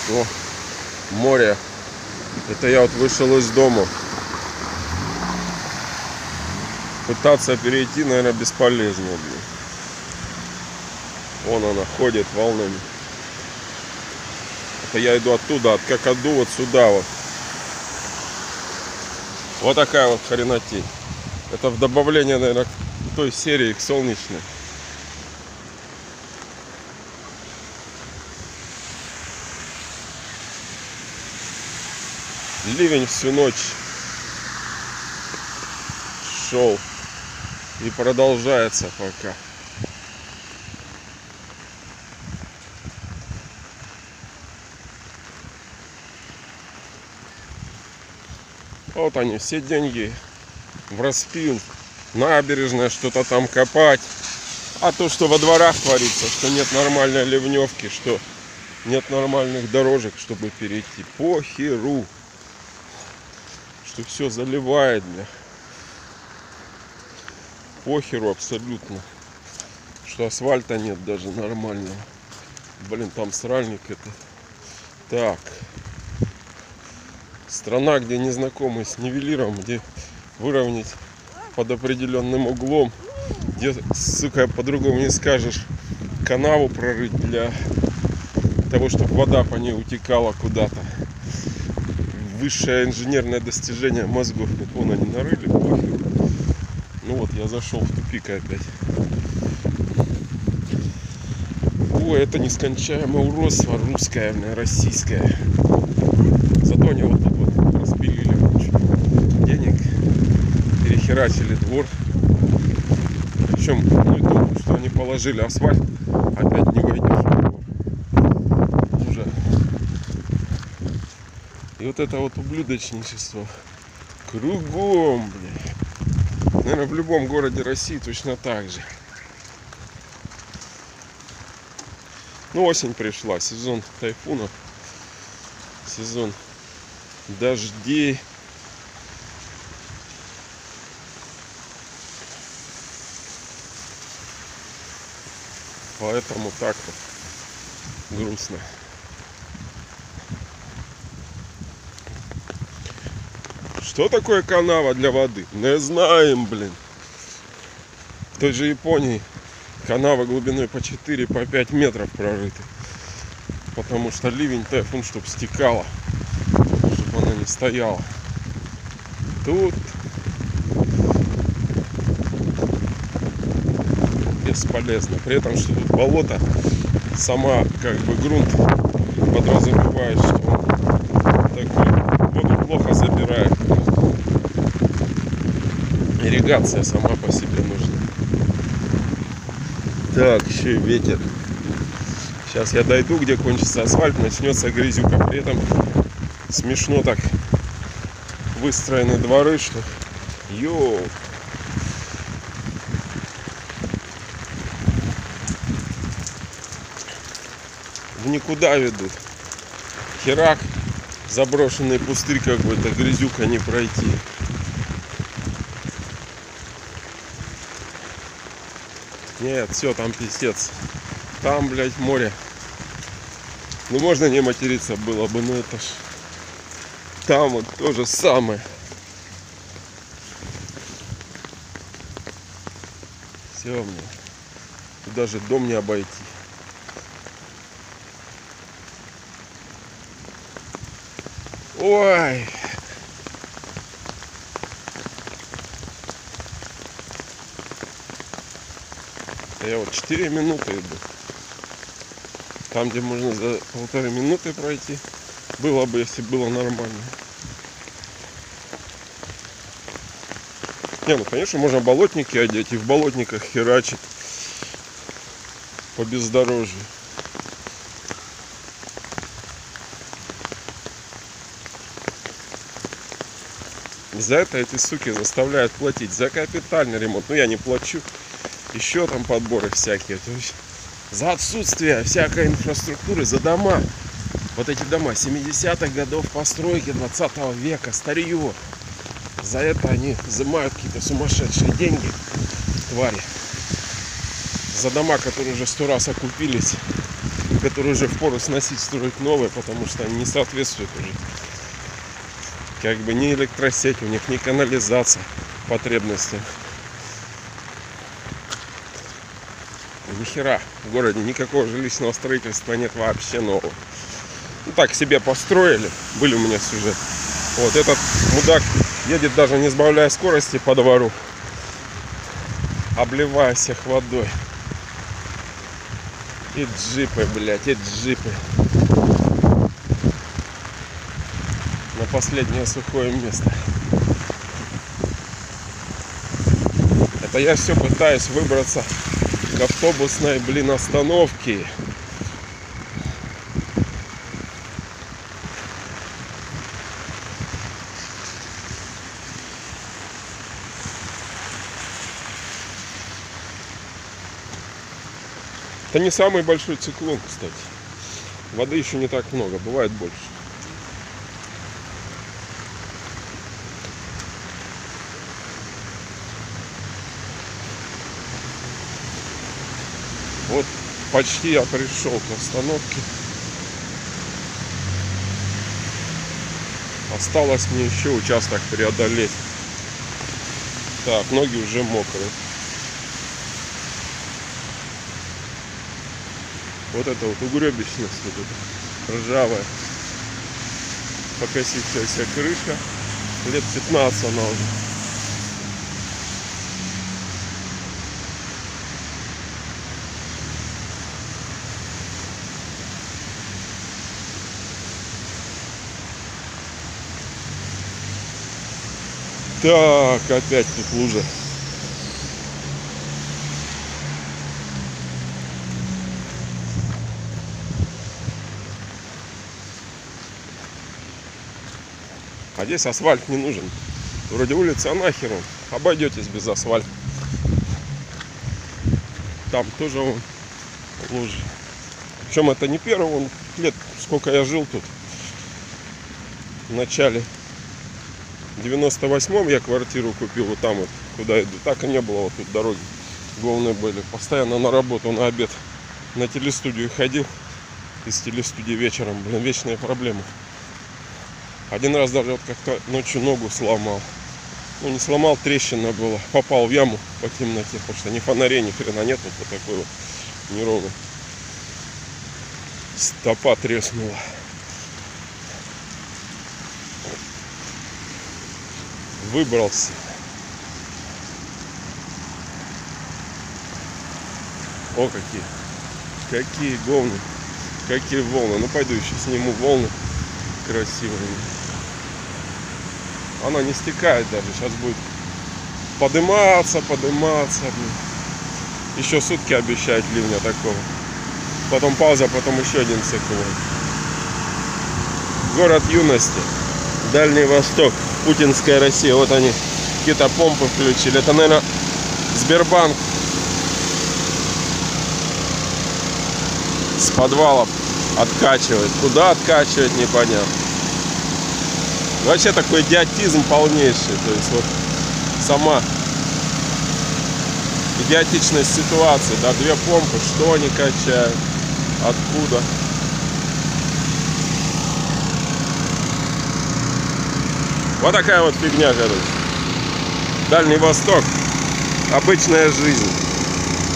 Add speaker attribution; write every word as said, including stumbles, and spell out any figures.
Speaker 1: О, море. Это я вот вышел из дома. Пытаться перейти, наверное, бесполезно. Блин. Вон она ходит волнами. Это я иду оттуда, от Какаду вот сюда вот. Вот такая вот хренотень. Это в добавление, наверное, к той серии, к солнечной. Ливень всю ночь шел и продолжается пока. Вот они, все деньги в распил, набережная, что-то там копать. А то, что во дворах творится, что нет нормальной ливневки, что нет нормальных дорожек, чтобы перейти, похеру. Что все заливает, бля. Похеру абсолютно. Что асфальта нет даже нормального. Блин, там сральник это. Так. Страна, где незнакомый с нивелиром, где выровнять под определенным углом, где, сука, по-другому не скажешь, канаву прорыть для того, чтобы вода по ней утекала куда-то. Высшее инженерное достижение мозгов. Вон они нарыли. Ну вот, я зашел в тупик опять. Ой, это нескончаемое уродство русское, российское. Зато они вот тут вот распилили кучу денег, перехерачили двор. Причем, ну и то, что они положили асфальт, опять не войдешь в двор. Уже. И вот это вот ублюдочничество кругом, блин. Наверное, в любом городе России точно так же. Ну, осень пришла, сезон тайфунов, сезон дождей. Поэтому так-то грустно. Что такое канава для воды? Не знаем, блин. В той же Японии канава глубиной по четыре, по пять метров прорыты. Потому что ливень, тайфун, чтобы стекала, чтобы она не стояла. Тут бесполезно. При этом, что тут болото, сама как бы грунт подразумевает, что он такой воду плохо забирает. Ирригация сама по себе нужна. Так, еще и ветер. Сейчас я дойду, где кончится асфальт, начнется грязюка. При этом смешно так выстроены дворы, что йоу. В никуда ведут. Херак, заброшенный пустырь какой-то, грязюка не пройти. Нет, все, там пиздец. Там, блядь, море. Ну, можно не материться было бы, но это ж... Там вот то же самое. Все, мне. Тут даже дом не обойти. Ой. Я вот четыре минуты иду. Там, где можно за полторы минуты пройти, было бы, если было нормально. Не, ну конечно, можно болотники одеть и в болотниках херачить по бездорожью. За это эти суки заставляют платить за капитальный ремонт. Ну, я не плачу. Еще там подборы всякие. То есть за отсутствие всякой инфраструктуры, за дома. Вот эти дома семидесятых годов постройки, двадцатого века, старье. За это они взимают какие-то сумасшедшие деньги, твари. За дома, которые уже сто раз окупились которые уже впору сносить, строить новые, потому что они не соответствуют уже как бы ни электросеть у них, ни канализация потребностям. Ни хера в городе никакого жилищного строительства нет вообще нового. Ну так себе построили, были у меня сюжет. Вот этот мудак едет даже не сбавляя скорости по двору, обливая всех водой. И джипы, блядь, и джипы. На последнее сухое место. Это я все пытаюсь выбраться к автобусной, блин, остановке. Это не самый большой циклон, кстати. Воды еще не так много, бывает больше. Вот почти я пришел к остановке. Осталось мне еще участок преодолеть. Так, ноги уже мокрые. Вот это вот угребищность, вот эта ржавая, покосившаяся крыша. Лет пятнадцать она уже. Так, опять тут лужа. А здесь асфальт не нужен. Вроде улица, а нахер он. Обойдетесь без асфальта. Там тоже он лужи. Причем это не первый, он лет, сколько я жил тут. В начале девяносто восьмом я квартиру купил вот там вот, куда иду. Так и не было, вот тут дороги голые были. Постоянно на работу, на обед, на телестудию ходил. Из телестудии вечером, блин, вечные проблемы. Один раз даже вот как-то ночью ногу сломал. Ну не сломал, трещина была. Попал в яму по темноте, потому что ни фонарей, ни хрена нет. Вот, вот такой вот неровный. Стопа треснула. Выбрался. О, какие. Какие волны. Какие волны. Ну пойду еще сниму волны. Красивые. Она не стекает даже. Сейчас будет подниматься, подниматься. Еще сутки обещают ливня такого. Потом пауза, потом еще один циклон. Город юности. Дальний Восток. Путинская Россия. Вот они. Какие-то помпы включили. Это, наверное, Сбербанк. С подвалов откачивает. Куда откачивать, непонятно. Вообще такой идиотизм полнейший. То есть вот сама идиотичность ситуации. Да, две помпы. Что они качают? Откуда? Вот такая вот фигня, короче. Дальний Восток. Обычная жизнь.